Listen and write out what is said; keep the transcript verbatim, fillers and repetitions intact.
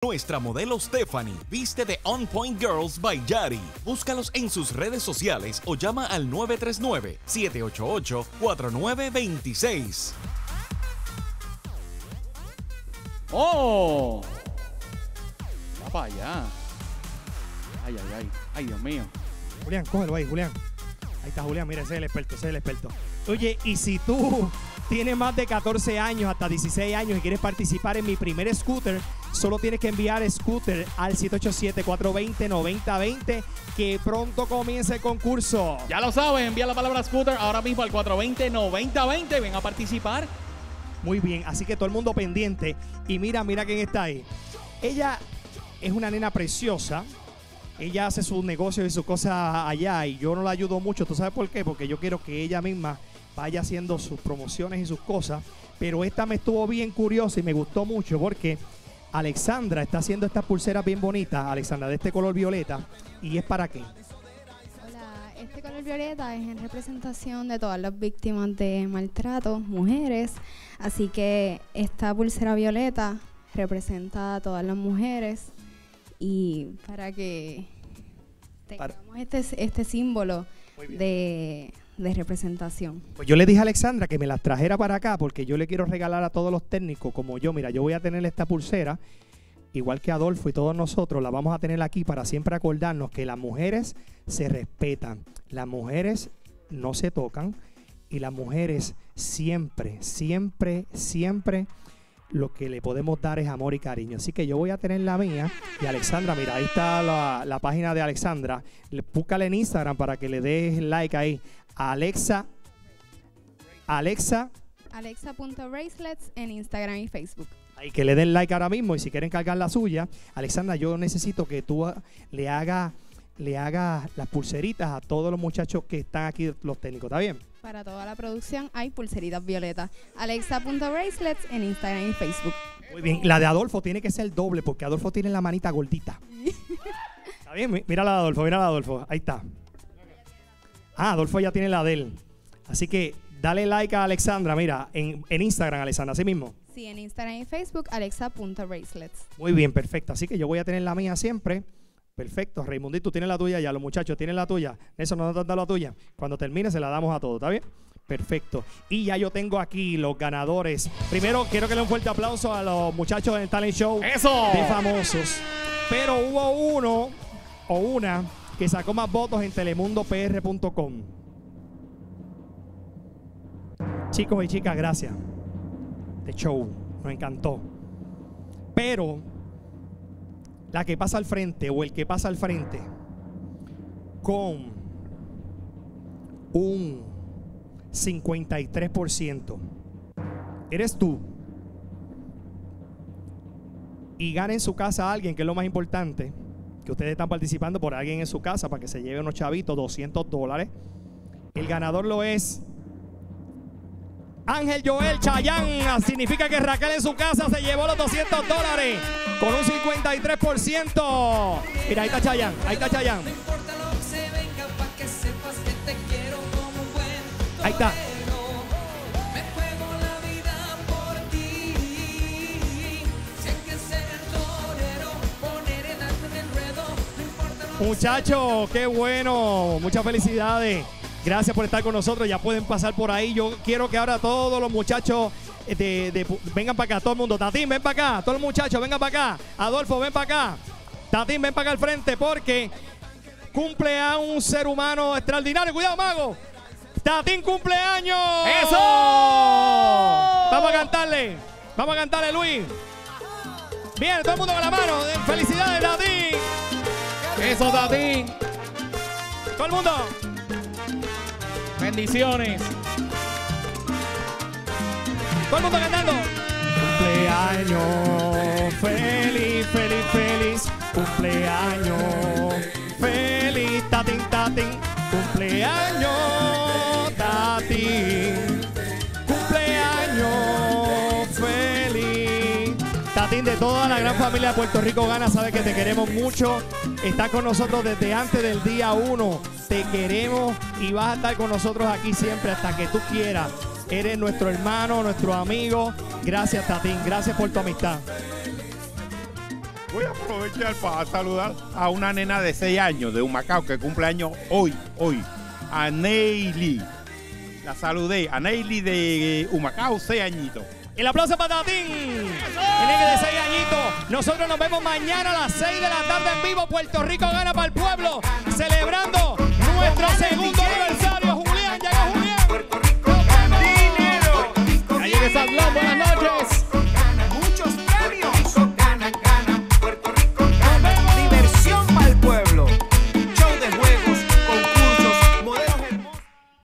Nuestra modelo Stephanie viste de On Point Girls by Yari. Búscalos en sus redes sociales o llama al nueve tres nueve, siete ocho ocho, cuatro nueve dos seis. ¡Oh! Va para allá. Ay, ay, ay. Ay, Dios mío. Julián, cógelo ahí, Julián. Ahí está Julián, mira, ese es el experto, ese es el experto. Oye, y si tú tienes más de catorce años, hasta dieciséis años y quieres participar en mi primer scooter, solo tienes que enviar scooter al siete ocho siete, cuatro dos cero, nueve cero dos cero, que pronto comienza el concurso. Ya lo saben, envía la palabra scooter ahora mismo al cuatro dos cero, nueve cero dos cero. Ven a participar. Muy bien, así que todo el mundo pendiente. Y mira, mira quién está ahí. Ella es una nena preciosa. Ella hace sus negocios y sus cosas allá y yo no la ayudo mucho. ¿Tú sabes por qué? Porque yo quiero que ella misma vaya haciendo sus promociones y sus cosas. Pero esta me estuvo bien curiosa y me gustó mucho porque Alexandra está haciendo estas pulseras bien bonitas, Alexandra, de este color violeta. ¿Y es para qué? Hola, este color violeta es en representación de todas las víctimas de maltrato, mujeres. Así que esta pulsera violeta representa a todas las mujeres. Y para que tengamos para. este, este símbolo de, de representación. Pues yo le dije a Alexandra que me las trajera para acá porque yo le quiero regalar a todos los técnicos como yo. Mira, yo voy a tener esta pulsera, igual que Adolfo y todos nosotros, la vamos a tener aquí para siempre acordarnos que las mujeres se respetan, las mujeres no se tocan y las mujeres siempre, siempre, siempre lo que le podemos dar es amor y cariño. Así que yo voy a tener la mía. Y Alexandra, mira, ahí está la, la página de Alexandra. Búscale en Instagram para que le des like ahí. A Alexa. Alexa. Alexa.bracelets en Instagram y Facebook. Ahí que le den like ahora mismo. Y si quieren cargar la suya, Alexandra, yo necesito que tú uh, le hagas le haga las pulseritas a todos los muchachos que están aquí, los técnicos. ¿Está bien? Para toda la producción hay pulseritas violetas. Alexa.bracelets en Instagram y Facebook. Muy bien. La de Adolfo tiene que ser doble porque Adolfo tiene la manita gordita. ¿Está bien? Mira la de Adolfo, mira la de Adolfo. Ahí está. Ah, Adolfo ya tiene la de él. Así que dale like a Alexandra, mira, en, en Instagram, Alexandra, así mismo. Sí, en Instagram y Facebook, alexa.bracelets. Muy bien, perfecto. Así que yo voy a tener la mía siempre. Perfecto, Raimundito, tú tienes la tuya ya, los muchachos tienen la tuya. Eso no nos da la tuya. Cuando termine se la damos a todos, ¿está bien? Perfecto. Y ya yo tengo aquí los ganadores. Primero quiero que le den un fuerte aplauso a los muchachos del Talent Show. ¡Eso! De famosos. Pero hubo uno o una que sacó más votos en telemundo p r punto com. Chicos y chicas, gracias. De show, nos encantó. Pero la que pasa al frente o el que pasa al frente con un cincuenta y tres por ciento eres tú. Y gana en su casa a alguien, que es lo más importante, que ustedes están participando por alguien en su casa para que se lleve unos chavitos, doscientos dólares. El ganador lo es Ángel Joel Chayán. Significa que Raquel en su casa se llevó los doscientos dólares con un cincuenta y tres por ciento. Mira, ahí está Chayán, ahí está Chayán. Ahí está. Muchachos, qué bueno. Muchas felicidades. Gracias por estar con nosotros. Ya pueden pasar por ahí. Yo quiero que ahora todos los muchachos de, de, vengan para acá. Todo el mundo. Tatín, ven para acá. Todos los muchachos, vengan para acá. Adolfo, ven para acá. Tatín, ven para acá al frente porque cumple a un ser humano extraordinario. Cuidado, mago. Tatín cumpleaños. ¡Eso! Vamos a cantarle. Vamos a cantarle, Luis. Bien, todo el mundo con la mano. Felicidades, Tatín. Eso, Tatín. Todo el mundo. Bendiciones. Todo el mundo cantando. Cumpleaños feliz, feliz, feliz. Cumpleaños feliz, Tatín, Tatín. Cumpleaños, Tatín. Cumpleaños feliz. Tatín, de toda la gran familia de Puerto Rico Gana, sabe que te queremos mucho. Estás con nosotros desde antes del día uno. Te queremos y vas a estar con nosotros aquí siempre hasta que tú quieras. Eres nuestro hermano, nuestro amigo. Gracias, Tatín. Gracias por tu amistad. Voy a aprovechar para saludar a una nena de seis años de Humacao que cumple años hoy, hoy, a Neily. La saludé, a Neily de Humacao, seis añitos. El aplauso para Tatín. El nene de seis añitos. Nosotros nos vemos mañana a las seis de la tarde en vivo. Puerto Rico gana para el pueblo.